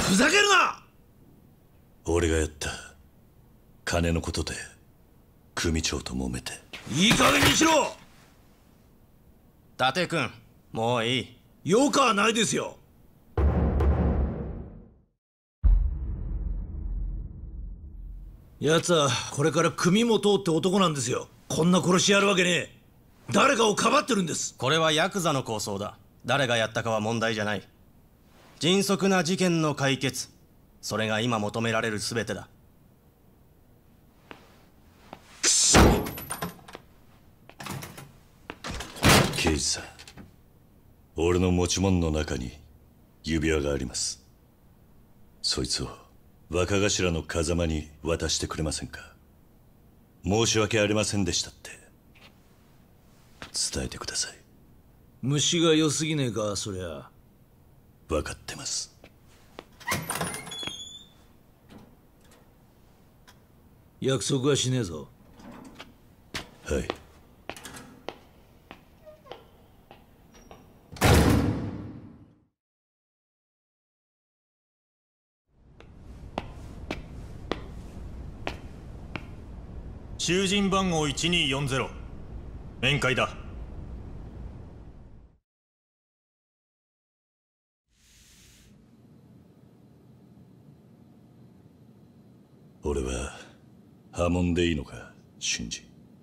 ふざけるな。 俺がやった。金のことで組長と揉めて。 いい加減にしろ。 伊達君、もういい。 よかはないですよ。奴はこれから組元って男なんですよ。こんな殺しやるわけねえ。誰かをかばってるんです。 これはヤクザの構想だ。誰がやったかは問題じゃない。迅速な事件の解決、それが今求められる全てだ。 刑事さん、俺の持ち物の中に指輪があります。そいつを若頭の風間に渡してくれませんか。申し訳ありませんでしたって伝えてください。 虫が良すぎねえか、そりゃ。 分かってます。 約束はしねえぞ。 はい。 囚人番号1240、面会だ。 俺は破門でいいのか、俊二。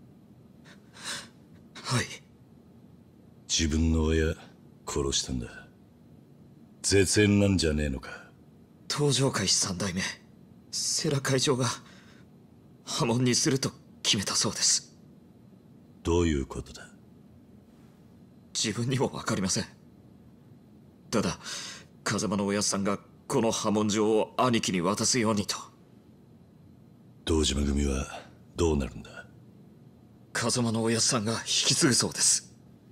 はい。 自分の親殺したんだ。絶縁なんじゃねえのか。 東上会三代目世良会長が破門にすると決めたそうです。 どういうことだ。 自分にも分かりません。ただ風間のおやっさんがこの破門状を兄貴に渡すようにと。 堂島組はどうなるんだ。 風間のおやっさんが引き継ぐそうです。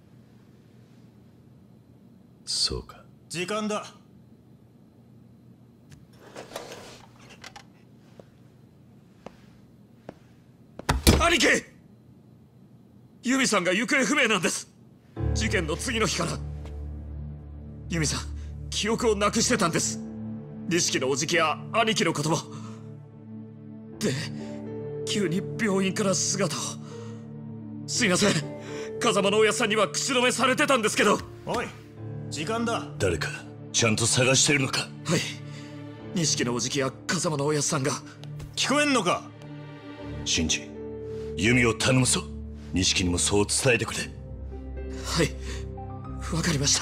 そうか。 時間だ。 兄貴、由美さんが行方不明なんです。事件の次の日から由美さん記憶をなくしてたんです。錦のおじきや兄貴のことも。で急に病院から姿を。すいません、風間のおやっさんには口止めされてたんですけど。 おい、時間だ。 誰かちゃんと探してるのか。 はい、錦のおじきや風間のおやっさんが。 聞こえんのか。 真治、弓を頼むぞ。錦にもそう伝えてくれ。 はい、わかりました。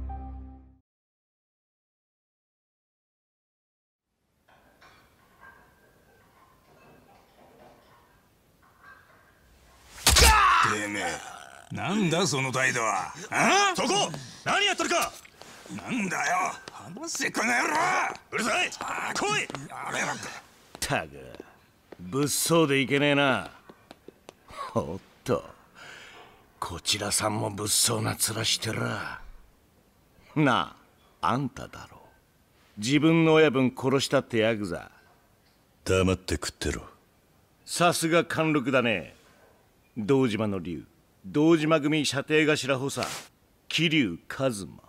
てめえ、なんだその態度は。 ああ、そこ何やってるか。 なんだよ、話せこの野郎。 うるさい、来い。 やめろって。 たく物騒でいけねえな。おっと、こちらさんも物騒な面してら。なあ、あんただろ。自分の親分殺したってヤクザ。 黙って食ってろ。 さすが貫禄だね。堂島の竜、堂島組射程頭補佐桐生一馬。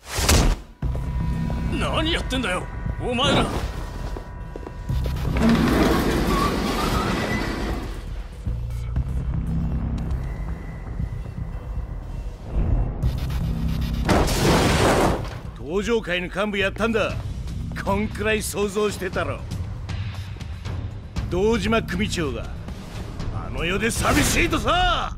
何やってんだよお前ら。 東上会の幹部やったんだ。こんくらい想像してたろ。堂島組長があの世で寂しいとさ。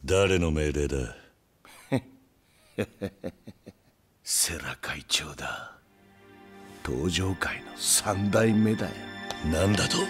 誰の命令だ？ 世良会長だ。東上会の三代目だよ。 なんだと？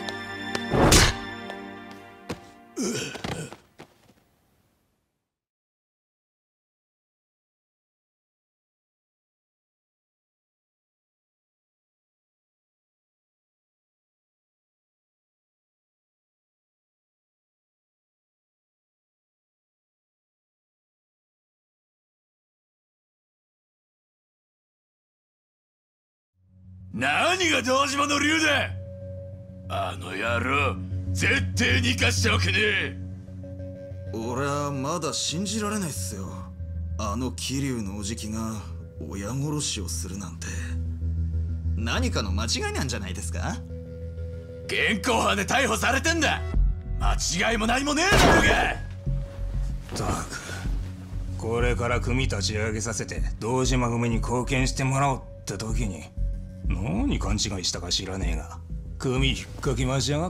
何が堂島の竜だ。あの野郎絶対に生かしたわけねえ。 俺はまだ信じられないっすよ。あの桐生のおじきが親殺しをするなんて。何かの間違いなんじゃないですか。 現行犯で逮捕されてんだ。間違いも何もねえだろうが。 ったく、これから組立ち上げさせて堂島組に貢献してもらおうって時に何勘違いしたか知らねえが組引っかき回しやがって。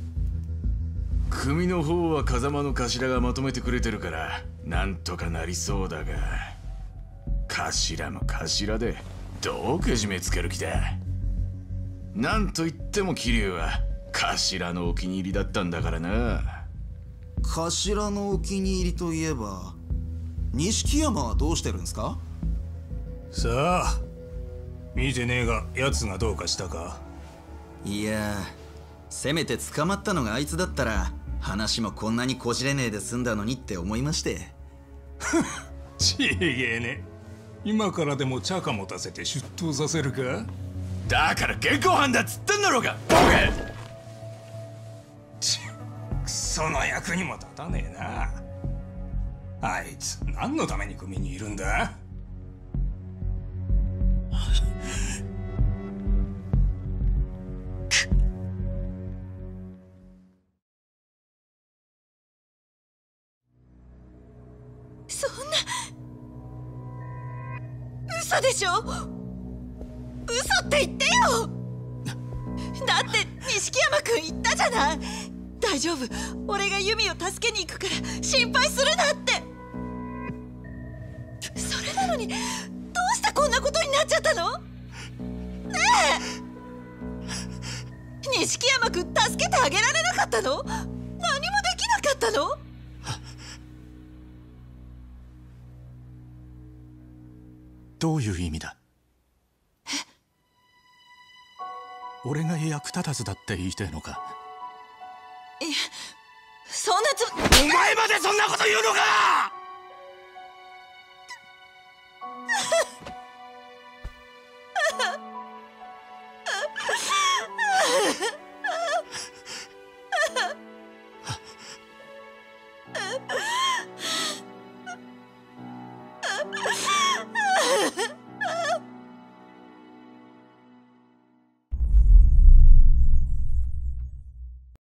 組の方は風間の頭がまとめてくれてるからなんとかなりそうだが、頭も頭でどうけじめつける気だ。なんといっても桐生は頭のお気に入りだったんだからな。 頭のお気に入りといえば錦山はどうしてるんすか。 さあ見てねえが奴がどうかしたか。 いやせめて捕まったのがあいつだったら話もこんなにこじれねえで済んだのにって思いまして。 ちげえね。今からでも茶化持たせて出頭させるか。 だから現行犯だっつってんだろうがボケ。 クソの役にも立たねえな。あいつ何のために組にいるんだ。 そんな嘘でしょ。嘘って言ってよ。だって錦山君言ったじゃない。大丈夫、俺がユミを助けに行くから心配するなって。それなのにどうしてこんなことになっちゃったのねえ。錦山君助けてあげられなかったの。何もできなかったの。 どういう意味だ。俺が役立たずだって言いてえのか。 いや、そんなお前までそんなこと言うのか。